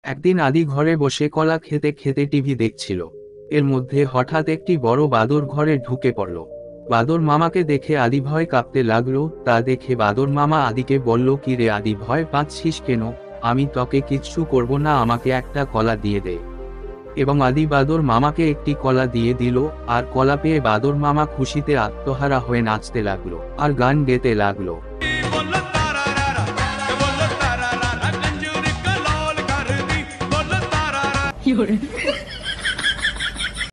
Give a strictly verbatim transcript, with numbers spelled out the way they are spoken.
একদিন আদি ঘরে বসে কলা খেতে খেতে টিভি দেখছিল। এর মধ্যে হঠাৎ একটি বড় বাদর ঘরে ঢুকে পড়ল। বাদর মামাকে দেখে আদি ভয় কাঁপতে লাগলো। তা দেখে বাদর মামা আদিকে বলল, কি রে আদি, ভয় পাচ্ছিস কেন? আমি তোকে কিচ্ছু করব না, আমাকে একটা কলা দিয়ে দে। এবং আদি বাদর মামাকে একটি কলা দিয়ে দিল। আর কলা পেয়ে বাদর মামা খুশিতে আত্মহারা হয়ে নাচতে লাগলো আর গান গেতে লাগলো। 有人。